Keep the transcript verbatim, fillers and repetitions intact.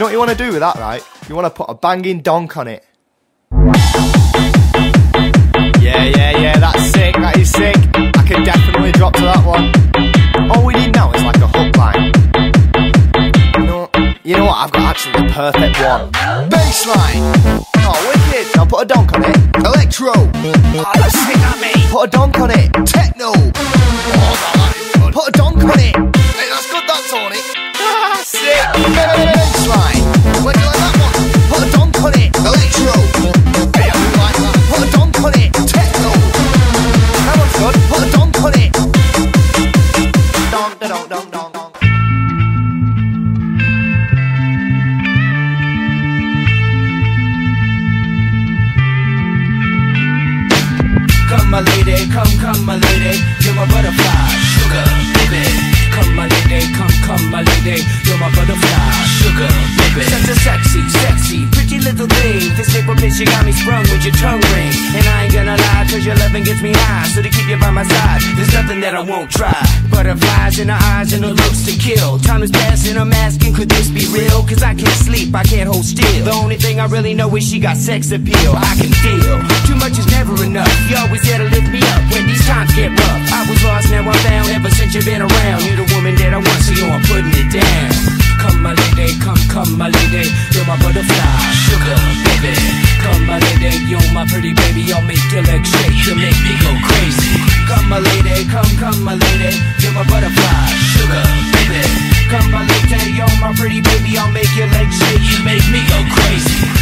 know what you want to do with that, right? You want to put a banging donk on it. Yeah, yeah, yeah, that's sick, that is sick. I can definitely drop to that one. All we need now is like a hook line. You know, you know what, I've got actually the perfect one. Bassline! Oh, wicked! I'll put a donk on it. Electro! Oh, that's sick, that mate! Put a donk on it. Techno! Oh, that is good. Put a donk on it. Hey, that's good, that, Tony. Ah, sick! Bassline! Where do you like that one? Put a donk on it. Electro! Hey, I do like that. Put a donk on it. Techno! That one's good. Put a donk on it. Donk, da, donk, donk, donk, donk. Come my lady, come, come my lady, you're my butterfly, sugar, baby. Come my lady, come, come my lady, you're my butterfly, sugar, baby. Such a sexy, sexy, pretty little thing. This nipple bitch, you got me sprung with your tongue ring. And I ain't gonna lie, cause your loving gets me high. So to keep you by my side, there's nothing that I won't try. Butterflies in her eyes and her looks to kill. Time is passing, I'm asking, could this be real? Cause I can't sleep, I can't hold still. The only thing I really know is she got sex appeal. I can feel, too much is never enough. You always there to lift me up when these times get rough. I was lost, now I'm found, ever since you've been around. You're the woman that I want, so yo, I'm putting it down. Come my lady, come, come my lady, you're my butterfly, sugar, baby. Come my lady, you're my pretty baby, I'll make your legs shake, you make me go crazy. Come my lady, come, come my lady, you're my butterfly, sugar, baby. Come my lady, you're my pretty baby, I'll make your legs shake, you make me go crazy.